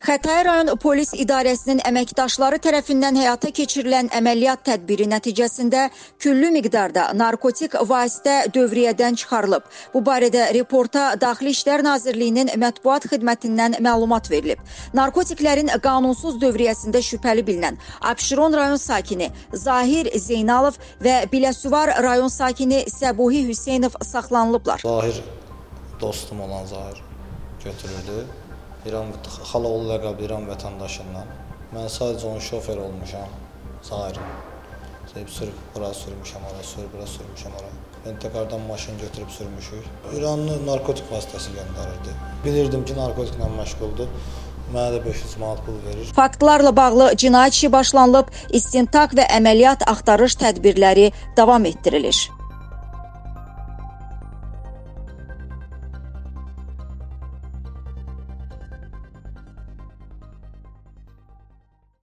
Xətai rayon polis idarəsinin əməkdaşları tərəfindən həyata keçirilən əməliyyat tədbiri nəticəsində küllü miqdarda narkotik vasitə dövriyyədən çıxarılıb. Bu barədə reporta Daxili İşlər Nazirliyinin mətbuat xidmətindən məlumat verilib. Narkotiklərin qanunsuz dövriyyəsində şübhəli bilinən Abşeron rayon sakini Zahir Zeynalov və Biləsuvar rayon sakini Səbuhi Hüseynov saxlanılıblar. Zahir dostum olan Zahir götürüldü. Xalaoğlu ləqəbli İran vətəndaşından. Mən sadəcə onun şofer olmuşam, Zahirin. Sürüb bura sürmüşəm, bura sürmüşəm. Bentekardan maşın götürüb sürmüşük. İranlı narkotik vasitəsi göndərirdi. Bilirdim ki, narkotiklə məşğuldur. Mənə də 500 manat pul verir. Faktlarla bağlı cinayət işi başlanılıb, istintaq və əməliyyat axtarış tədbirləri davam etdirilir.